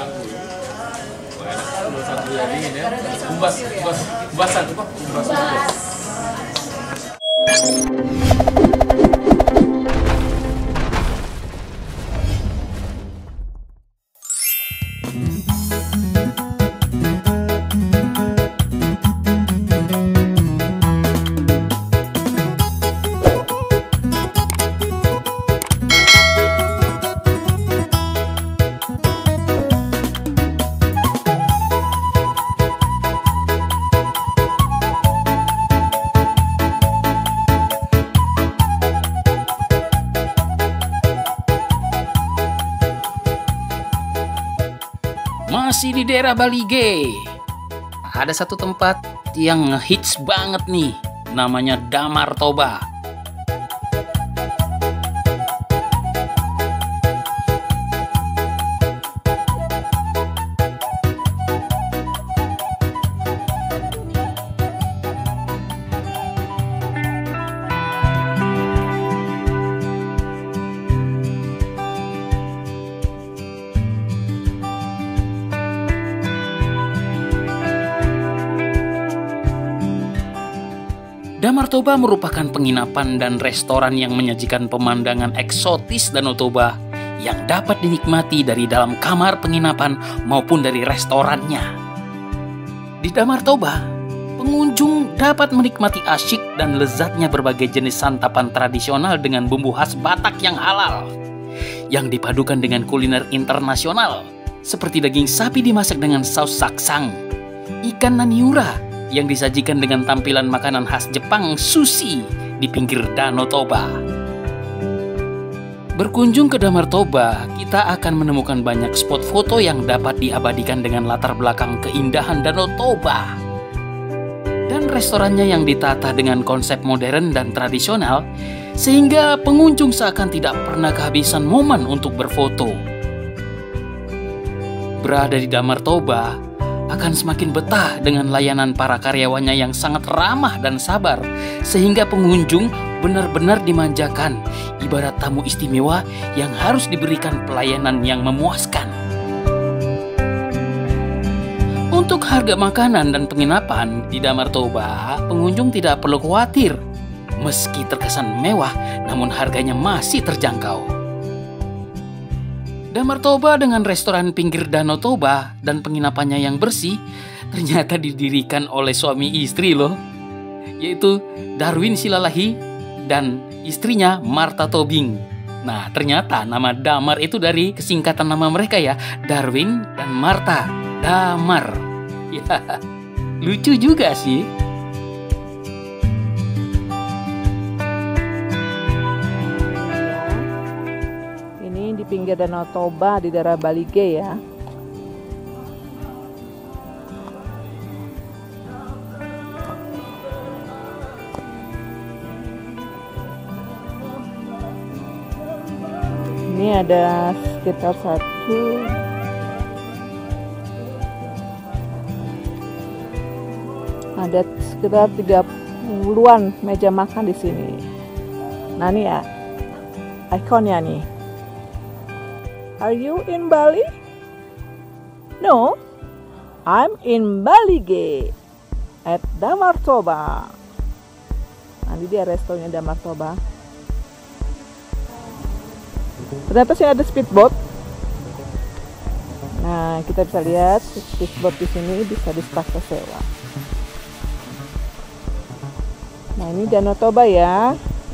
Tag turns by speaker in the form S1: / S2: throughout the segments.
S1: Satu ya dingin ya. Umbasan apa? Umbas.
S2: Masih di daerah Balige, ada satu tempat yang ngehits banget nih, namanya Damar Toba. Damar Toba merupakan penginapan dan restoran yang menyajikan pemandangan eksotis Danau Toba yang dapat dinikmati dari dalam kamar penginapan maupun dari restorannya. Di Damar Toba, pengunjung dapat menikmati asyik dan lezatnya berbagai jenis santapan tradisional dengan bumbu khas Batak yang halal, yang dipadukan dengan kuliner internasional seperti daging sapi dimasak dengan saus saksang, ikan naniura yang disajikan dengan tampilan makanan khas Jepang sushi di pinggir Danau Toba. Berkunjung ke Damar Toba, kita akan menemukan banyak spot foto yang dapat diabadikan dengan latar belakang keindahan Danau Toba. Dan restorannya yang ditata dengan konsep modern dan tradisional, sehingga pengunjung seakan tidak pernah kehabisan momen untuk berfoto. Berada di Damar Toba akan semakin betah dengan layanan para karyawannya yang sangat ramah dan sabar, sehingga pengunjung benar-benar dimanjakan, ibarat tamu istimewa yang harus diberikan pelayanan yang memuaskan. Untuk harga makanan dan penginapan di Damar Toba, pengunjung tidak perlu khawatir. Meski terkesan mewah, namun harganya masih terjangkau. Damar Toba dengan restoran pinggir Danau Toba dan penginapannya yang bersih ternyata didirikan oleh suami istri loh, yaitu Darwin Silalahi dan istrinya Martha Tobing. Nah, ternyata nama Damar itu dari kesingkatan nama mereka ya, Darwin dan Martha. Damar. Ya, lucu juga sih.
S3: Pinggir Danau Toba di daerah Balige ya. Ini ada sekitar ada sekitar 30-an meja makan di sini. Nah, ini ya ikonnya nih. Are you in Bali? No, I'm in Balige at Damar Toba. Nah, ini dia restonya Damar Toba. Ternyata sih ada speedboat. Nah, kita bisa lihat speedboat di sini bisa dipakai sewa. Nah, ini Danau Toba ya.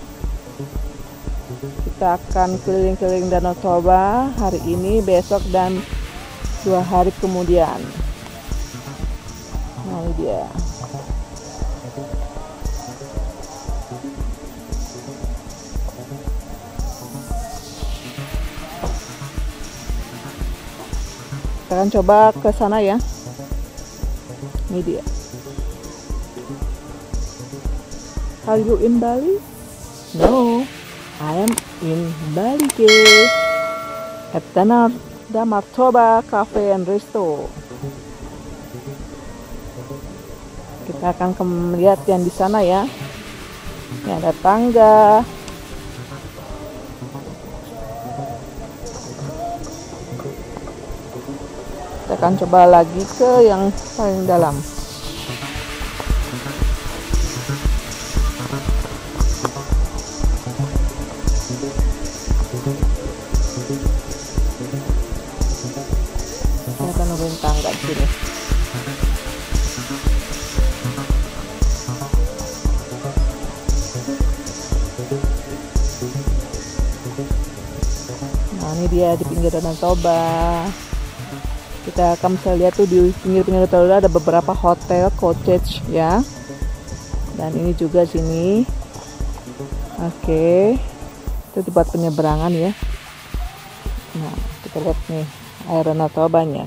S3: Kita akan keliling-keliling Danau Toba hari ini, besok, dan 2 hari kemudian. Nah, ini dia. Kita akan coba ke sana ya. Ini dia. Are you in Bali? No, I am in Balige at Damar Toba Cafe and Resto. Kita akan melihat yang di sana ya. Ini ada tangga. akan coba lagi ke yang paling dalam. Saya akan nurunin tangga di sini. Nah, ini dia di pinggir Danau Toba. Kita akan bisa lihat tuh di pinggir-pinggir Danau Toba ada beberapa hotel, cottage ya. Dan ini juga sini. Oke. Itu buat penyeberangan ya. Nah, kita lihat nih air Danau Tobanya.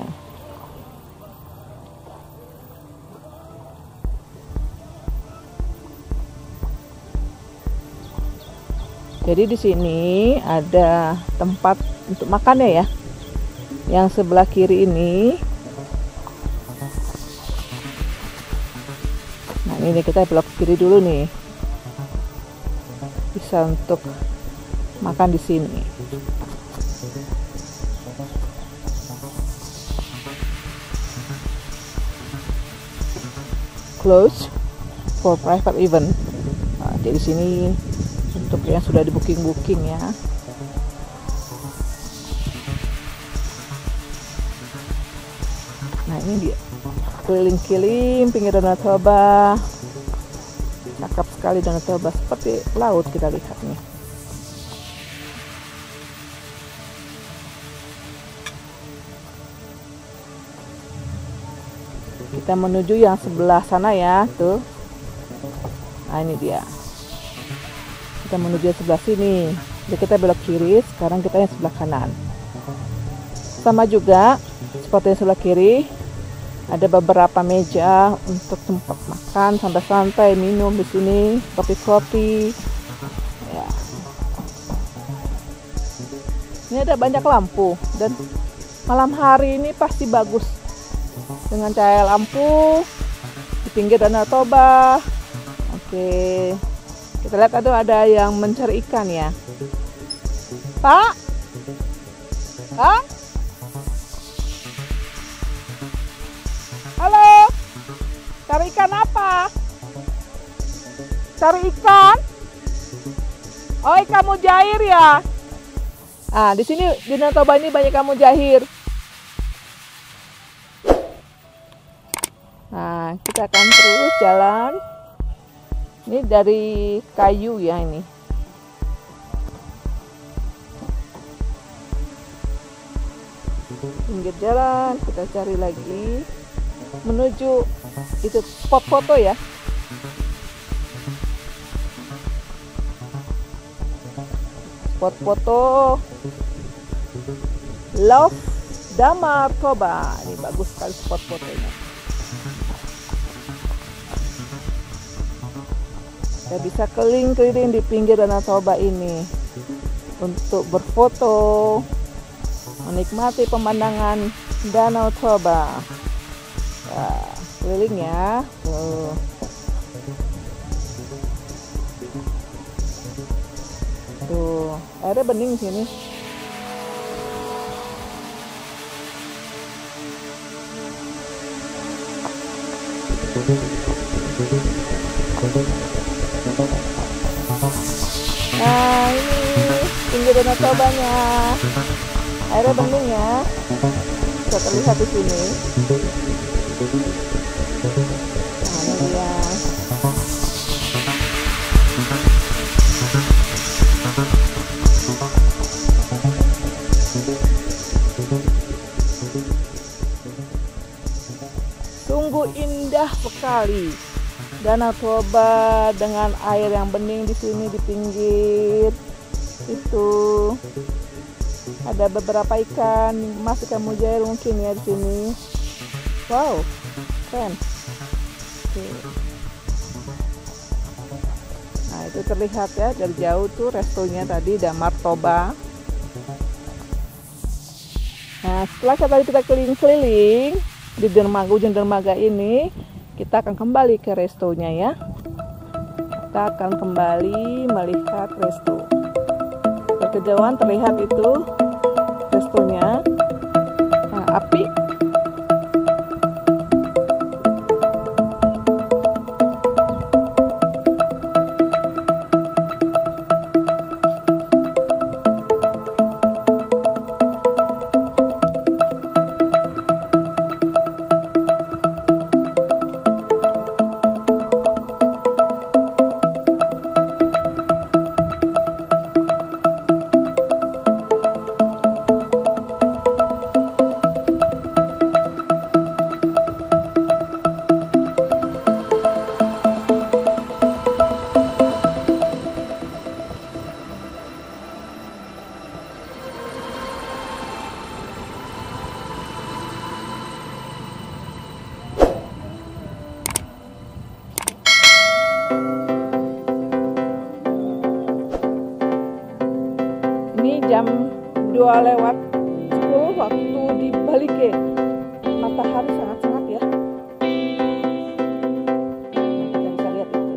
S3: Jadi di sini ada tempat untuk makannya ya. Yang sebelah kiri ini. Nah, ini kita belok kiri dulu nih. Bisa untuk makan di sini. Close for private event. Nah, jadi sini untuk yang sudah di booking ya. Nah, ini dia keliling-keliling pinggir Danau Toba. Cakep sekali Danau Toba, seperti laut kita lihat nih. Kita menuju yang sebelah sana ya, tuh. Nah, ini dia. Kita menuju sebelah sini. Jadi kita belok kiri, sekarang kita yang sebelah kanan. Sama juga seperti yang sebelah kiri, ada beberapa meja untuk tempat makan, santai-santai, minum di sini, kopi-kopi. Ya. Ini ada banyak lampu dan malam hari ini pasti bagus dengan cahaya lampu di pinggir Danau Toba. Oke. Kita lihat ada yang mencari ikan ya. Pak? Pak? Halo? Cari ikan apa? Cari ikan? Oh, ikan mujair ya? Ah, di sini di Danau Toba ini banyak ikan mujair. Nah, kita akan terus jalan. Ini dari kayu ya ini. Pinggir jalan, kita cari lagi menuju itu spot foto ya. Spot foto Love Danau Toba. Ini bagus sekali spot fotonya. Kita bisa keliling-keliling di pinggir Danau Toba ini untuk berfoto, menikmati pemandangan Danau Toba. Ya, keliling ya. Tuh, airnya bening sini. Nah, ini pinggir Danau Tobanya. Airnya bening ya. Bisa terlihat di sini. Nah, ini dia. Sungguh indah sekali Danau Toba dengan air yang bening di sini di pinggir. Itu ada beberapa ikan, mas ikan mujair mungkin ya di sini. Wow, keren. Oke. Nah, itu terlihat ya dari jauh tuh restonya tadi Danau Toba. Nah, setelah kita keliling-keliling di ujung dermaga ini, kita akan kembali ke restonya ya. Kita akan kembali melihat resto. Dari kejauhan terlihat itu restonya. Nah, api Ini jam 2:10 waktu di Balike. Matahari sangat-sangat ya. Kita bisa lihat itu.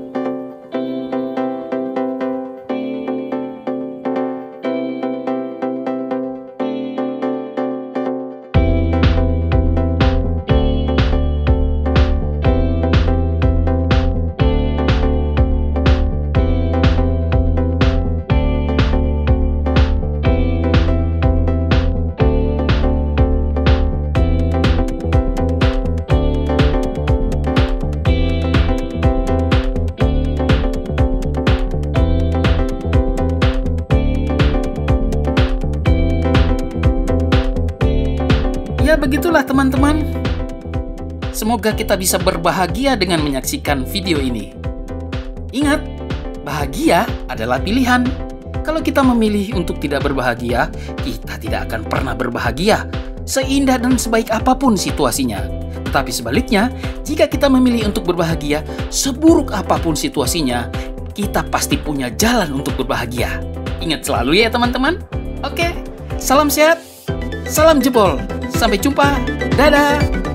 S2: Ya begitulah teman-teman. Semoga kita bisa berbahagia dengan menyaksikan video ini. Ingat, bahagia adalah pilihan. Kalau kita memilih untuk tidak berbahagia, kita tidak akan pernah berbahagia, seindah dan sebaik apapun situasinya. Tetapi sebaliknya, jika kita memilih untuk berbahagia, seburuk apapun situasinya, kita pasti punya jalan untuk berbahagia. Ingat selalu ya teman-teman. Oke, salam sehat, salam jebol. Sampai jumpa. Dadah.